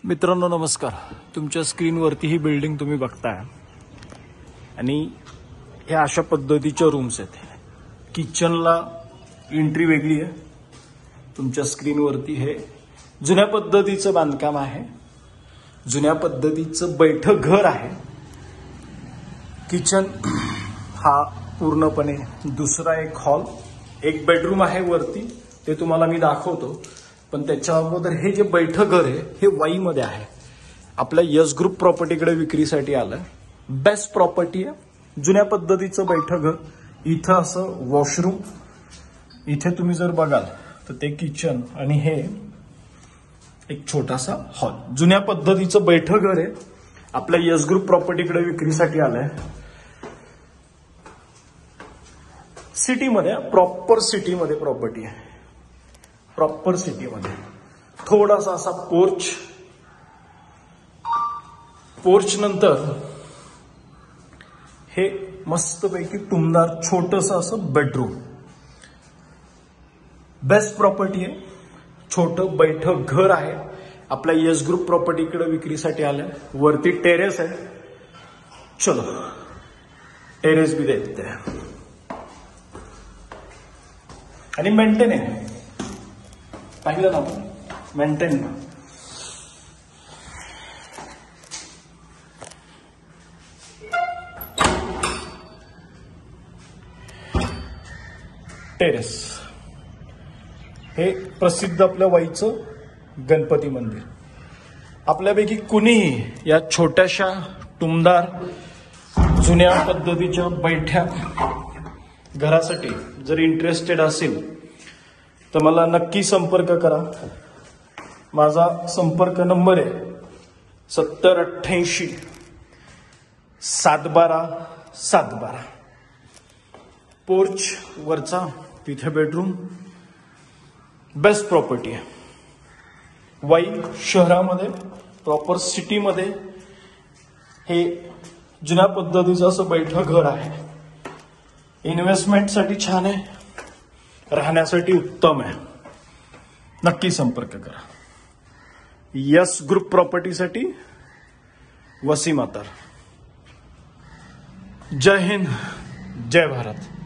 मित्रांनो नमस्कार. तुमच्या स्क्रीनवरती ही बिल्डिंग तुम्ही बघताय आणि ह्या अशा पद्धतीच्या रूम्स आहेत. किचनला एंट्री वेगळी आहे. तुमच्या स्क्रीनवरती हे जुन्या पद्धतीचं बांधकाम आहे. जुन्या पद्धतीचं बैठक घर आहे. किचन हा पूर्णपणे दुसरा एक हॉल, एक बेडरूम आहे वरती, ते तुम्हाला मी दाखवतो. पण त्याच्या अगोदर हे जे बैठक घर आहे हे वाईमध्ये आहे. आपल्या यस ग्रुप प्रॉपर्टीकडे विक्रीसाठी आलं. बेस्ट प्रॉपर्टी आहे. जुन्या पद्धतीचं बैठक घर. इथं असं वॉशरूम, इथे तुम्ही जर बघाल तर ते किचन आणि हे एक छोटासा हॉल. जुन्या पद्धतीचं बैठक घर आहे. आपल्या यस ग्रुप प्रॉपर्टीकडे विक्रीसाठी आलंय. सिटीमध्ये, प्रॉपर सिटीमध्ये प्रॉपर्टी आहे. प्रॉपर सिटीमध्ये थोडासा असा पोर्च नंतर हे मस्तपैकी टुमदार छोटंसं असं बेडरूम. बेस्ट प्रॉपर्टी आहे. छोटं बैठक घर आहे. आपल्या यस ग्रुप प्रॉपर्टीकडे विक्रीसाठी आलंय. वरती टेरेस आहे. चलो टेरेस भी देखते हैं. आणि मेंटेन आहे. पाहिलं ना आपण, मेंटेन. टेरेस हे प्रसिद्ध आपल्या वाईचं गणपती मंदिर. आपल्यापैकी कुणीही या छोट्याशा टुमदार जुन्या पद्धतीच्या बैठ्या घरासाठी जर इंटरेस्टेड असेल तर मला नक्की संपर्क करा. माझा संपर्क नंबर आहे 7088 712 712. पोर्च वरचा, तिथे बेडरूम. बेस्ट प्रॉपर्टी आहे. वाई शहरामध्ये, प्रॉपर सिटीमध्ये हे जुन्या पद्धतीचं असं बैठक घर आहे. इन्व्हेस्टमेंटसाठी छान आहे. राहण्यासाठी उत्तम आहे. नक्की संपर्क करा. यस ग्रुप प्रॉपर्टीसाठी वसीम अतार. जय हिंद, जय भारत.